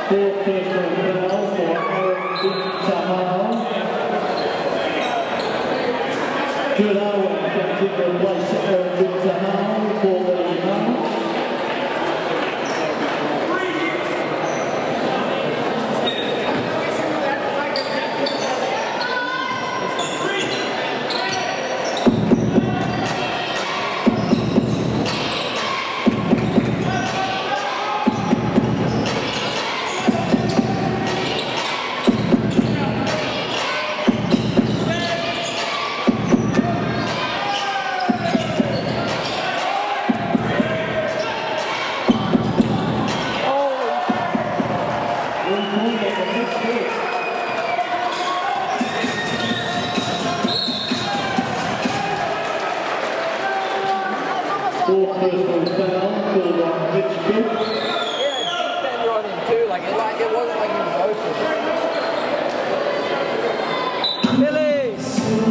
Fourth personal foul for Tahal. Good Owen comes in to replace Tahal for the Marlins. Fourth personal foul called on Mitchell. Yeah, defender on him too. Like it wasn't like he was open. Phillies!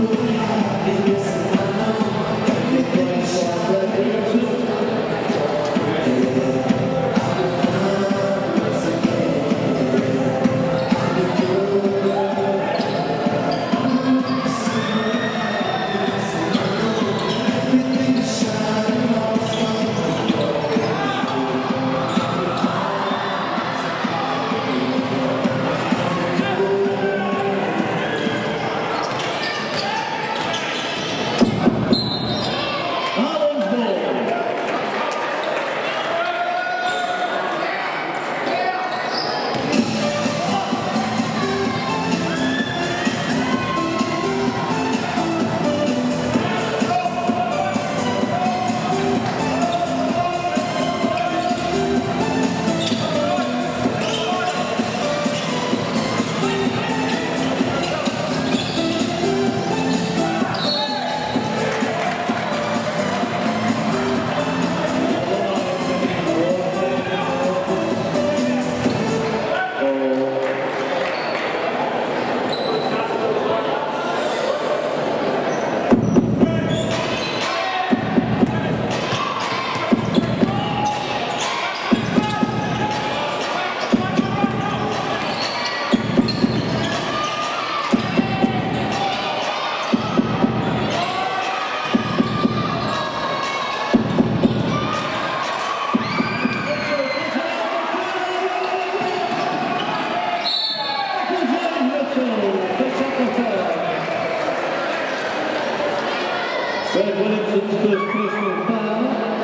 Williamson's first personal foul.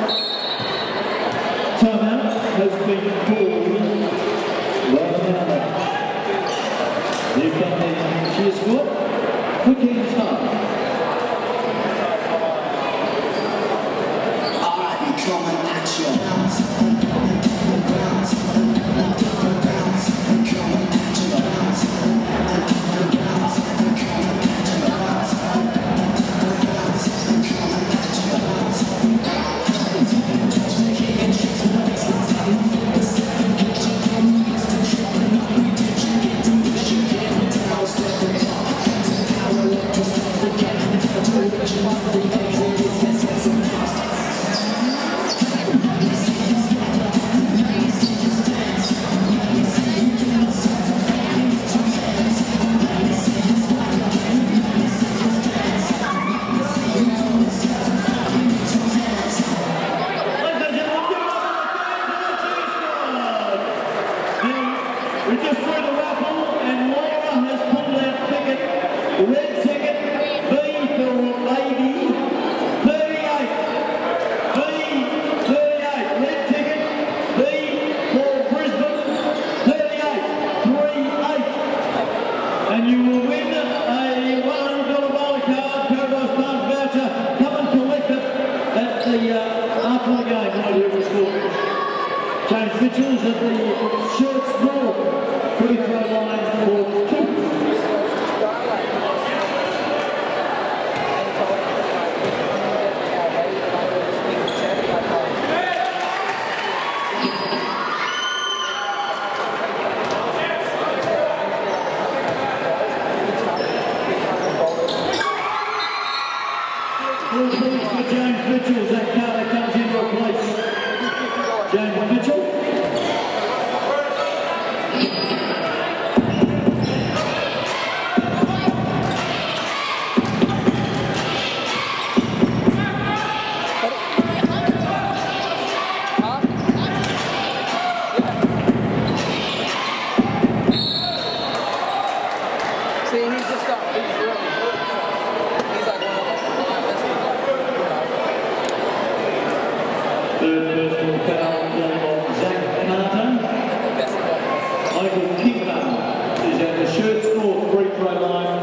Timeout has been called right now. Here come the cheer squad. Quick hands up. Alright, we're coming at you. Bounce, bounce, bounce, coming at you. Bounce, bounce, coming at you. Bounce. We just threw the raffle and Laura has pulled out ticket, red ticket, B for lady, 38. B, 38. Red ticket, B for Brisbane, 38. 3-8. And you will win a $100 bowler card, Paradise Farms voucher. Come and collect it at the after the game, my dear school. James Mitchell's at the short small free throw line for 2. Full points for James Mitchell. Zac Carter comes in to replace James Mitchell. Third personal foul on Zac Carter. Michael Kickler is at the shirt score free throw line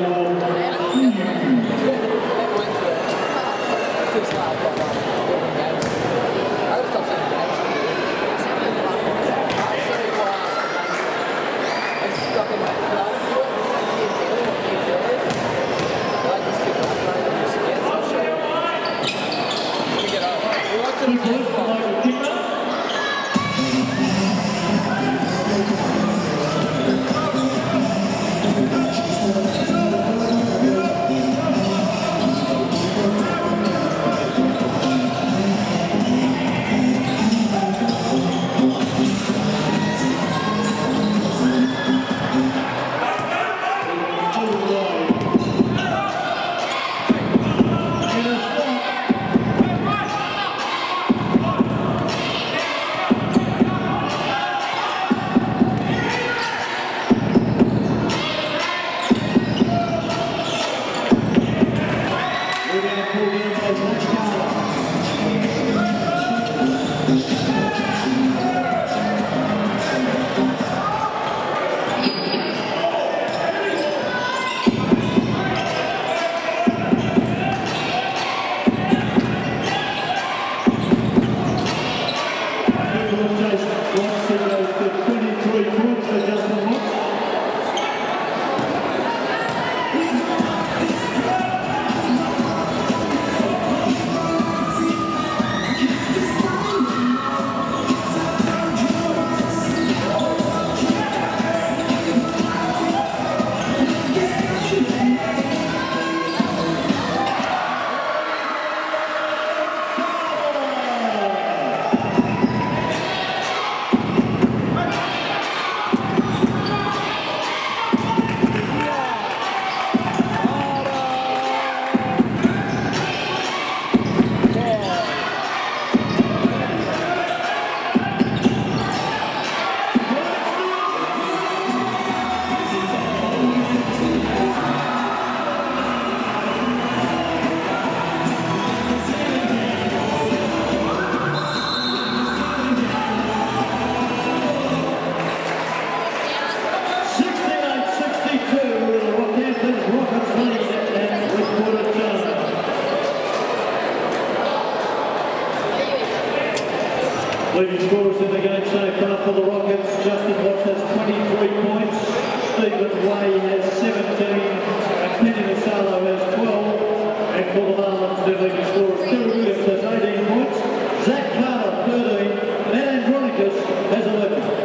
leading scorers in the game so far for the Rockets. Justin Watts has 23 points. Stephen Way has 17. And Penny Masalo has 12. And for the Marlins, their leading scorers, Terry Williams has 18 points. Zac Carter, 13. And Andronicus has 11.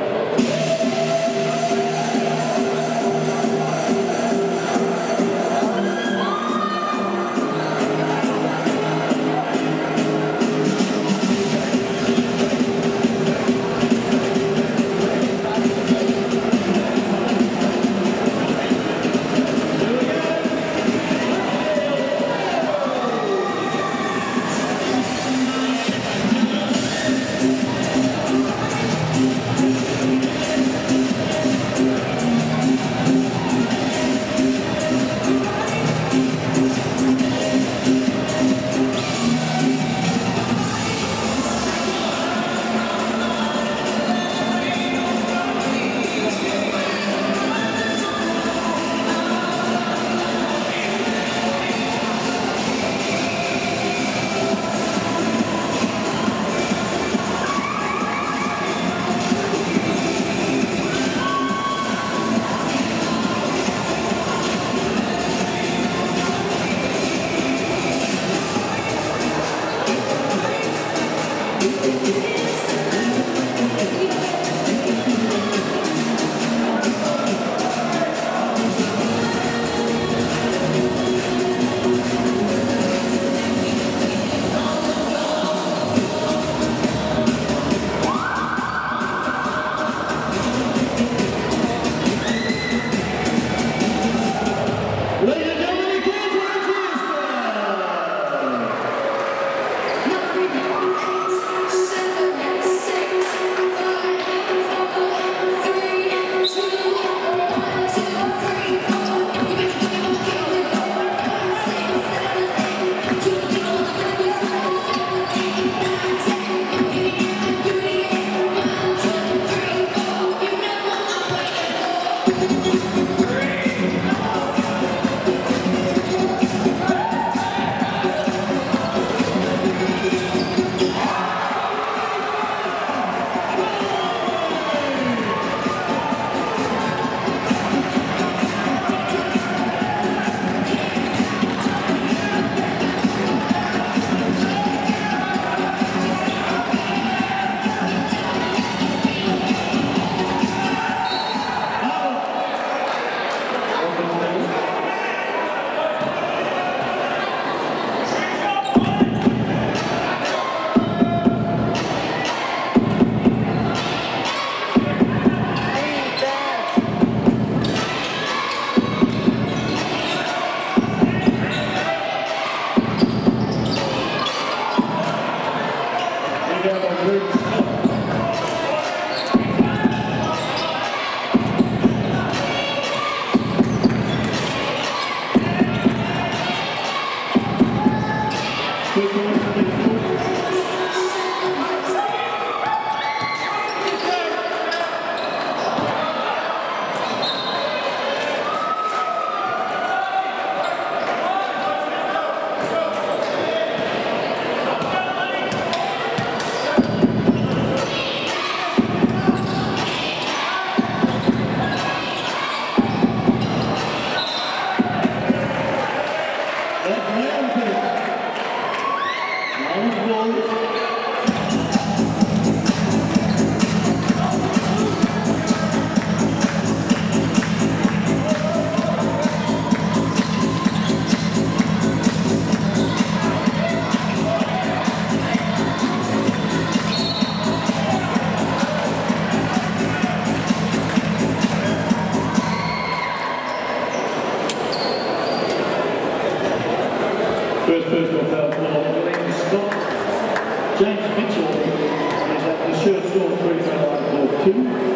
First personal foul for Glenn Scott. James Mitchell is at the shirt score 3 for 2.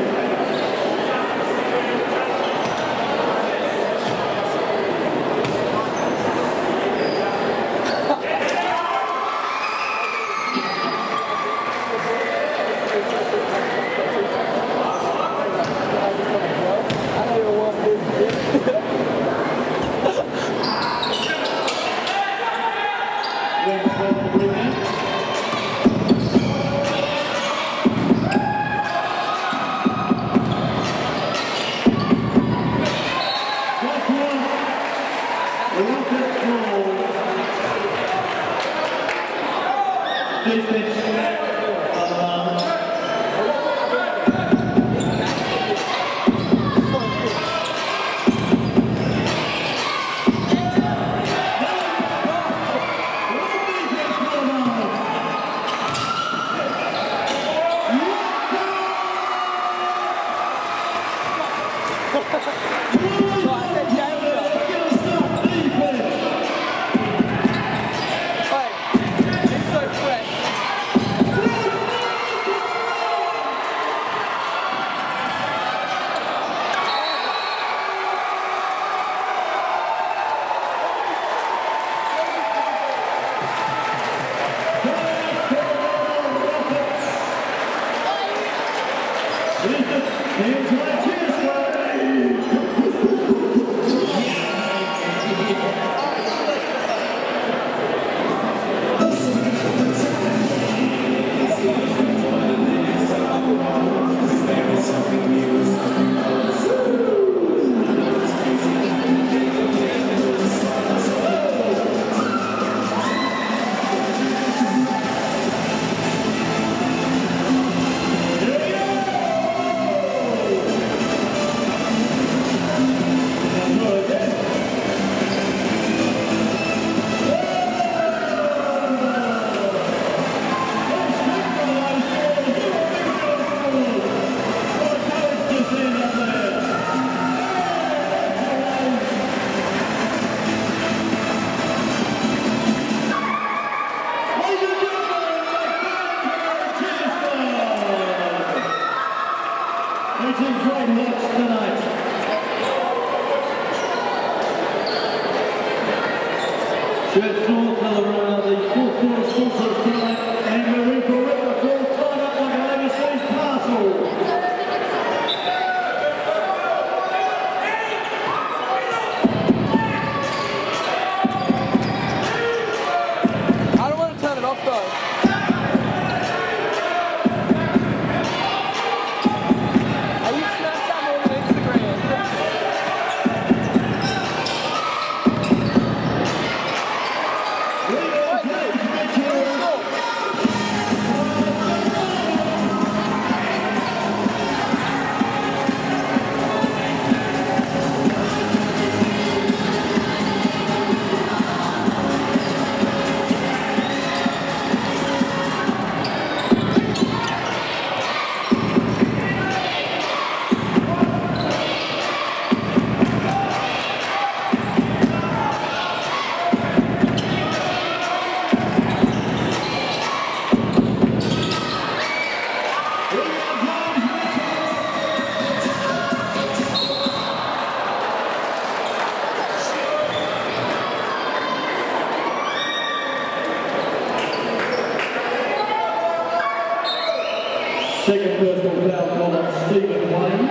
Second personal foul called on Stephen Wayne.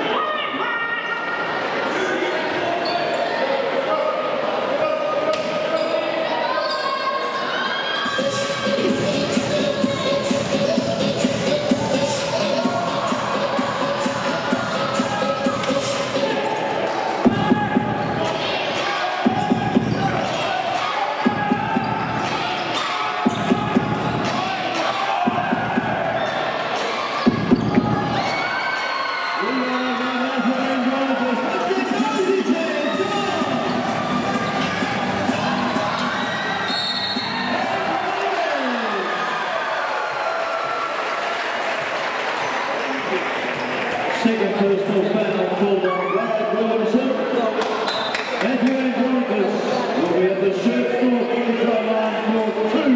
Second personal foul called on Ryan Williamson. Andrew Andronicus will be at the shirt store free throw line for 2.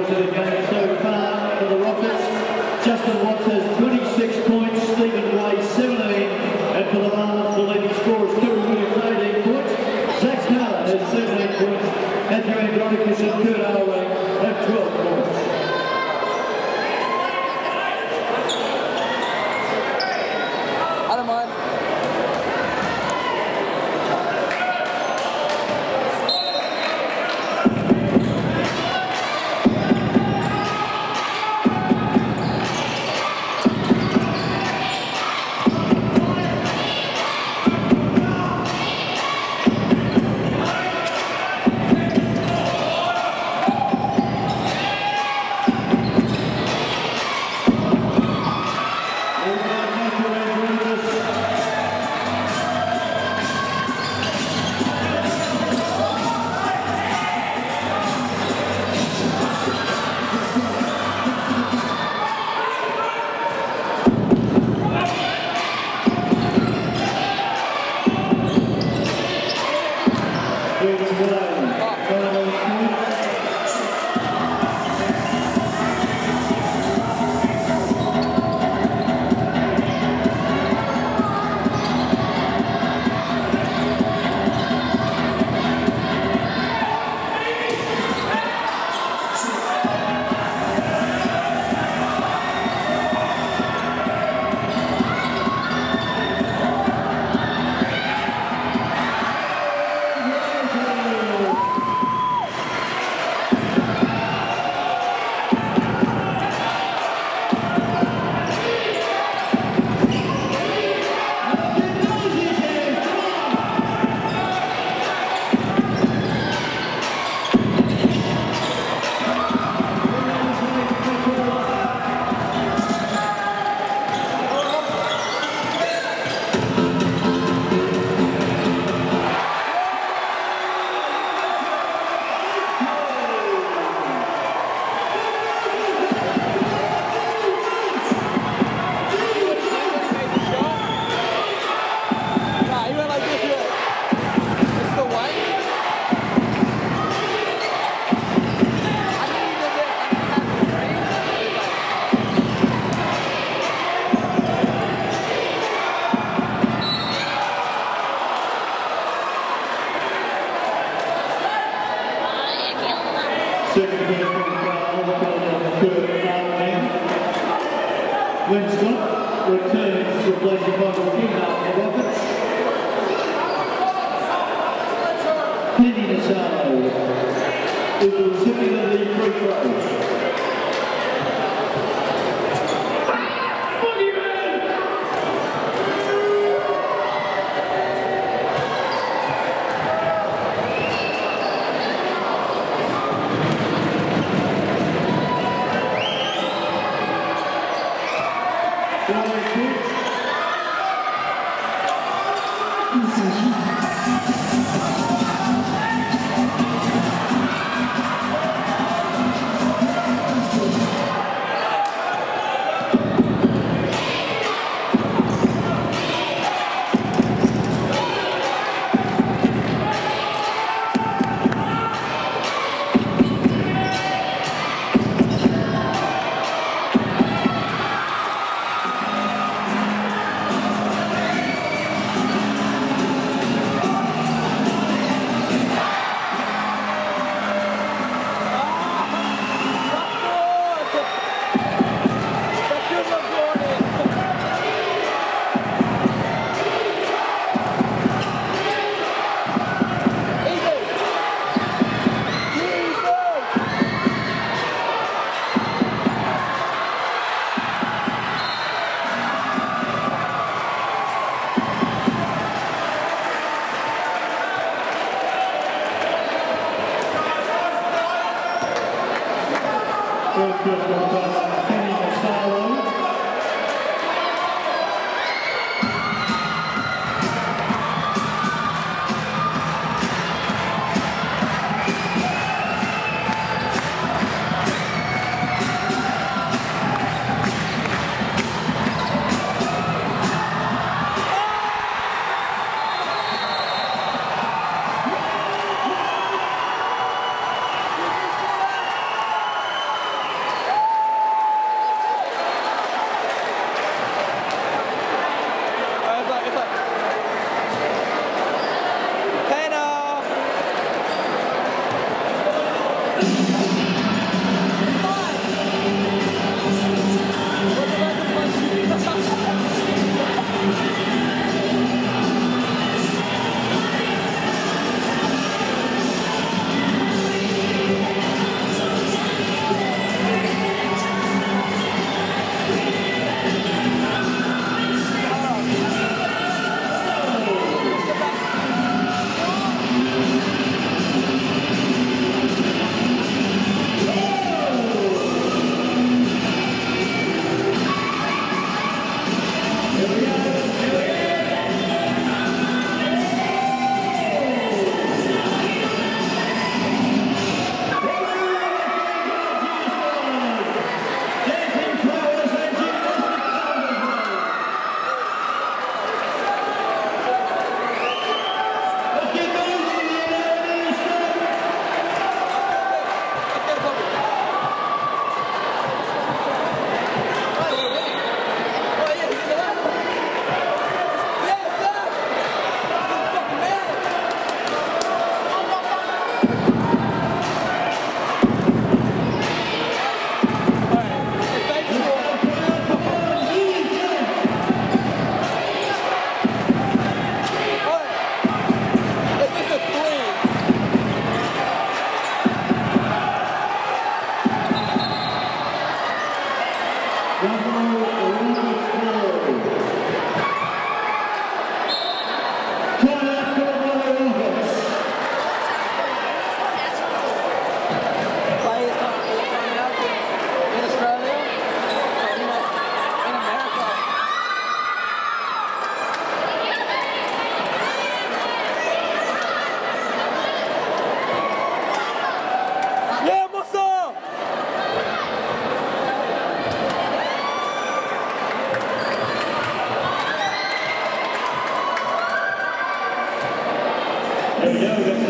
scores of the game so far for the Rockets. Justin Watts has 26 points, Stephen Way 17, and for the Marlins, the leading scorers, Kieran Williams 18 points, Zac Carter has 17 points, Andrew Andronicus and Kurt Alway have 12 points. I don't mind. Glenn Scott returns to replace the final female for the Rockets. Penny Nassau is the recipient of the free throws. There we go,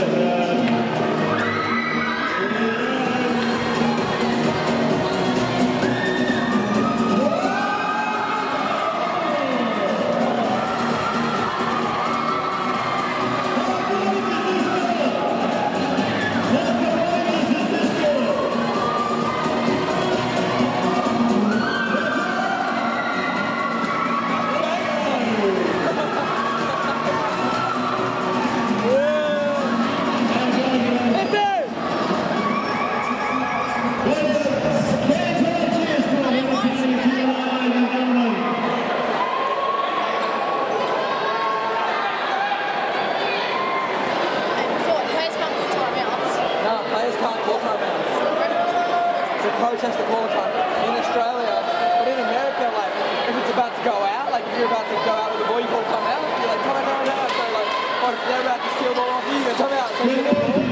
protest the call time in Australia, but in America, like, if it's about to go out, like, if you're about to go out with a boy, you call time out, you're like, come out. So, like, or if they're about to steal the ball off you, you go, come out. So you get the ball.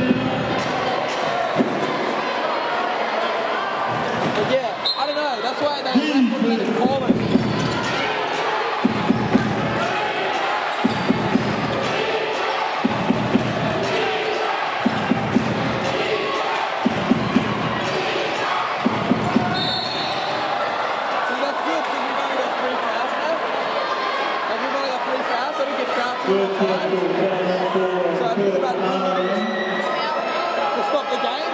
But yeah, I don't know, that's why they call it. So I think it's about 3 minutes to stop the game.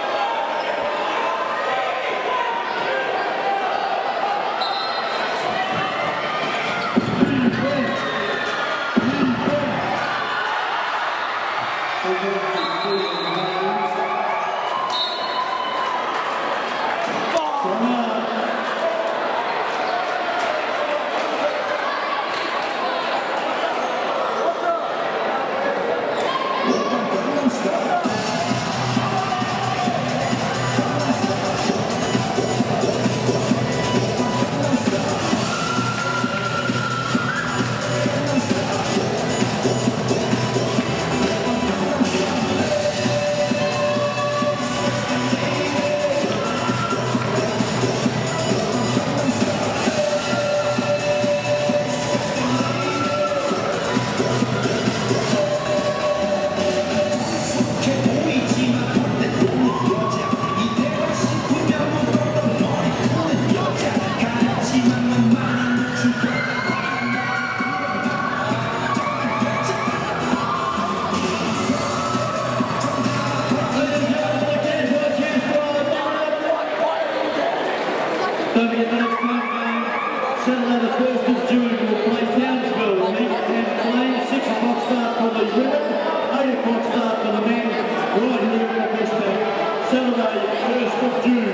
Don't forget the next home game, Saturday the 1st of June, we'll play Townsville, Meek and Plain, 6 o'clock start for the women, 8 o'clock start for the men, right here in the West End, Saturday 1st of June.